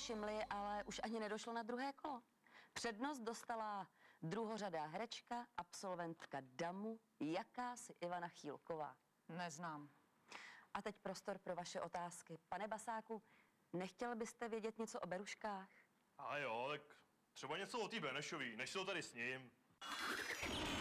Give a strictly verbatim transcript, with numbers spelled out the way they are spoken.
všimli, ale už ani nedošlo na druhé kolo. Přednost dostala druhořadá herečka, absolventka damu, jakási Ivana Chýlková. Neznám. A teď prostor pro vaše otázky. Pane Basáku, nechtěl byste vědět něco o beruškách? A jo, tak třeba něco o té Benešový, než se to tady s ním.